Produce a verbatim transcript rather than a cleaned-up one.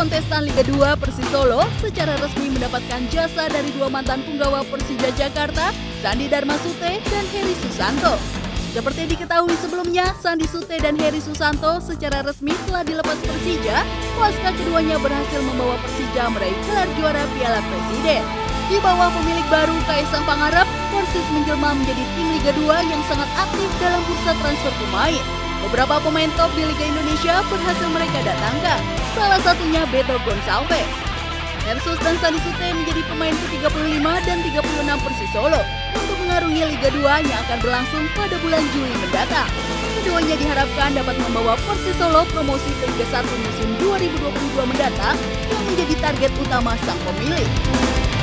kontestan Liga dua Persis Solo secara resmi mendapatkan jasa dari dua mantan punggawa Persija Jakarta, Sandi Darmasute dan Heri Susanto. Seperti diketahui sebelumnya, Sandi Sute dan Heri Susanto secara resmi telah dilepas Persija pasca keduanya berhasil membawa Persija meraih gelar juara Piala Presiden. Di bawah pemilik baru Kaisang Pangarep, Persis menjelma menjadi tim Liga dua yang sangat aktif dalam bursa transfer pemain. Beberapa pemain top di Liga Indonesia berhasil mereka datangkan, salah satunya Beto Gonçalves. Versus dan Sandi Sute menjadi pemain ke tiga puluh lima dan tiga puluh enam Persis Solo untuk mengarungi Liga dua yang akan berlangsung pada bulan Juli mendatang. Keduanya diharapkan dapat membawa Persis Solo promosi ke Liga satu musim dua ribu dua puluh dua mendatang yang menjadi target utama sang pemilik.